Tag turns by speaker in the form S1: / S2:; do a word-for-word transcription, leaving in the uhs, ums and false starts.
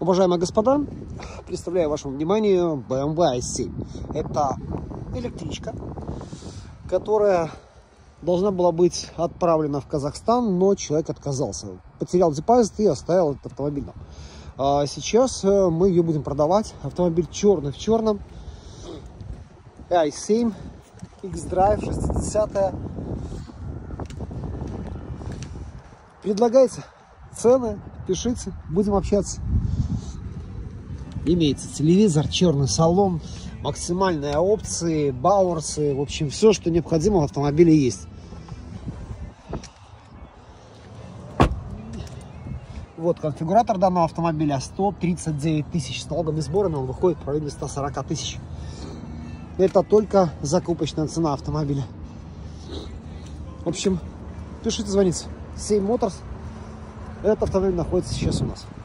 S1: Уважаемые господа, представляю вашему вниманию бэ эм вэ ай семь. Это электричка, которая должна была быть отправлена в Казахстан, но человек отказался. Потерял депозит и оставил этот автомобиль. А сейчас мы ее будем продавать. Автомобиль черный в черном. ай семь, X-Drive шестидесятая. Предлагайте цены, пишите, будем общаться. Имеется телевизор, черный салон, максимальные опции, бауэрсы, в общем, все, что необходимо в автомобиле есть. Вот конфигуратор данного автомобиля: сто тридцать девять тысяч. С налогами сборами он выходит в районе ста сорока тысяч. Это только закупочная цена автомобиля. В общем, пишите, звоните. семь Motors. Этот автомобиль находится сейчас у нас.